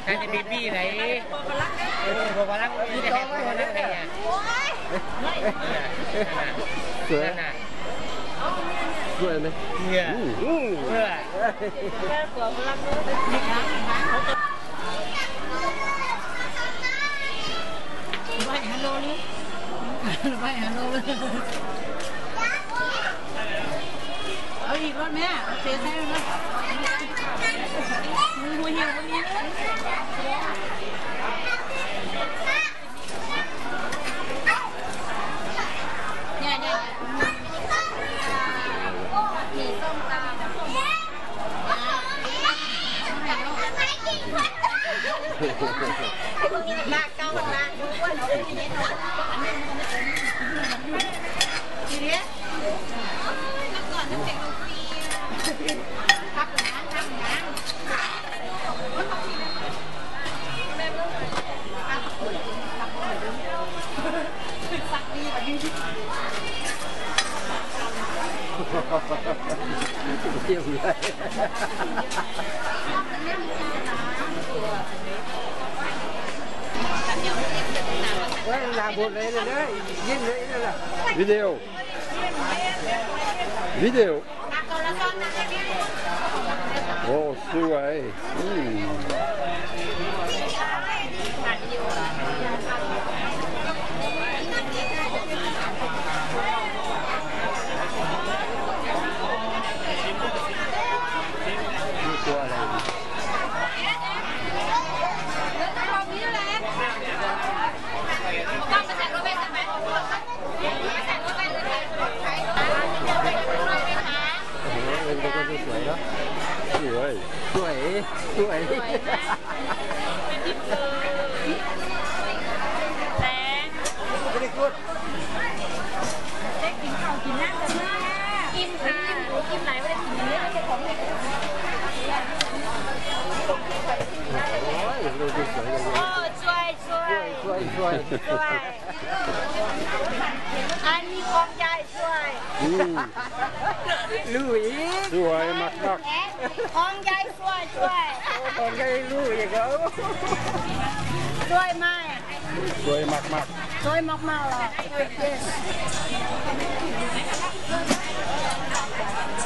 การจะบีบี้ไหนพอมาลักมีแต่พอมาลักไงอ่ะสวยน่ะสวยไหมเงื่อเงื่อตัวมาลักไปฮัลโหลนี่ไปฮัลโหลเอาอีกรถแม่เสียใจเลยมือเหี่ยวมือนี้เนี่ยมีส้มตำหน้าเก้าหน้าดูว่าเราไม่ได้ทำทีนี้ก่อนจะเสร็จเราฟรีทับน้ำสักดีแบบนี้เที่ยวเลยว่าลาบุญเลยเลยยิ้มเลยนั่นแหละวิดีโอโอ้สวยตัวอะไรเป็นตัวสวยเนาะสวยแดงไม่ได้พูดได้กินข้าวกินน้ำกันมากกินค่ะกินไหนไม่ได้กินเนื้อไม่ใช่ของเด็กโอ้ยดูสวยเลยโอ้สวยอันนี้ของยายสวยลุยสวยมากของยายสวยของยายลุยอย่างเงี้ยสวยไหมสวยมากเลย